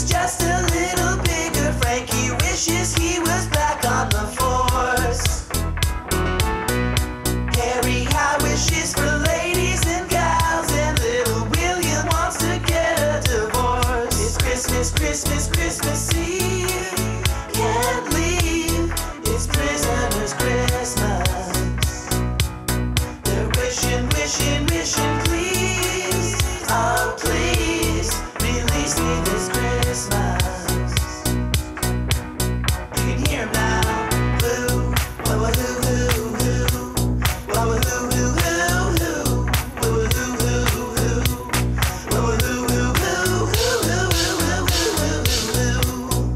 was just a little bigger. Frankie wishes he was back on the force. Harry high wishes for ladies and gals, and little William wants to get a divorce. It's Christmas, Christmas, Christmas Eve. Can't leave. It's prisoners' Christmas. They're wishing, wishing, wishing, please. Oh, please, release me this Christmas. You can hear 'em now. Boo, wah, wah, hoo, hoo, hoo. Wah, wah, hoo, hoo, hoo, hoo. Wah, wah, hoo, hoo, hoo. Wah, wah, hoo, hoo, hoo, hoo, hoo, hoo, hoo, hoo, hoo, hoo.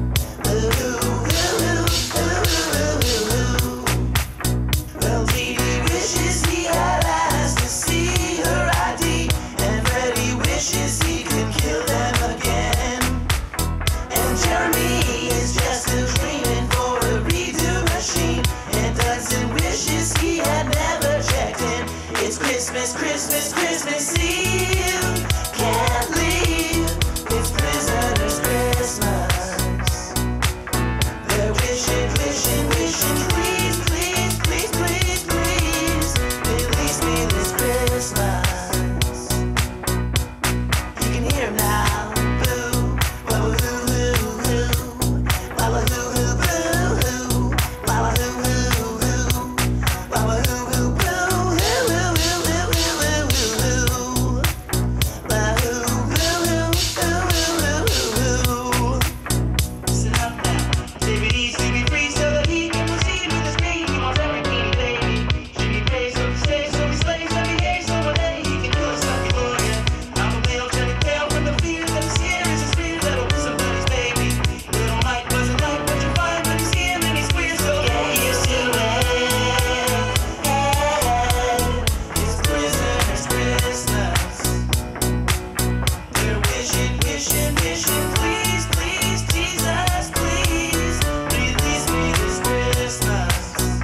Well, Dee Dee wishes he had asked to see her ID, and Freddie wishes he could kill them again. And Jeremy is just dreaming for a redo machine, and Dudson wishes he had never checked in. It's Christmas, Christmas, Christmas Eve. Can't leave. It's prisoners' Christmas. They're wishing, wishing, wishing, please, please, please, please, please, release me this Christmas. You can hear 'em now. Boo, wah, wah, hoo, hoo, hoo. Wah, wah, hoo, hoo, boo, hoo. Wah, wah, hoo, hoo, hoo. Wah, wah, hoo, hoo, boo, hoo, hoo, hoo, hoo, hoo, hoo, hoo. Wah, hoo, hoo, hoo, hoo, hoo, hoo, hoo. Listen up now. Take it easy, be free so that he can proceed with his dream. He wants every teeny baby. Should be paid, so he stays, so he slays, so he hates, so one day he can do a sucky for you. Probably he'll turn pale from the fear that the scare is his fear that'll be somebody's baby. Little Mike wasn't like what you find when you see him and he's queer, so get used to it. It's prisoners' Christmas. They're wishing, wishing, wishing, please, please, Jesus, please, release me this Christmas.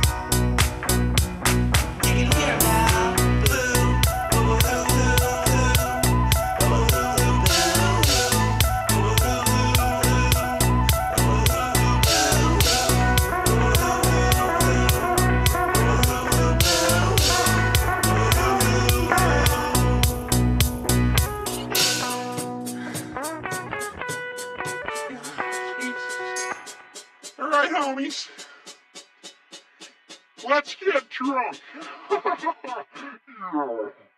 You can hear 'em now. Boo, wah, wah, hoo, hoo, hoo. Wah, wah, hoo, hoo, boo, hoo. Wah, wah, hoo, hoo, hoo. Wah, wah, hoo, hoo, boo, hoo. Wah, wah, hoo, hoo, hoo. Wah, wah, hoo, hoo, boo, hoo. Wah, wah, All right, homies. Let's get drunk. Yeah.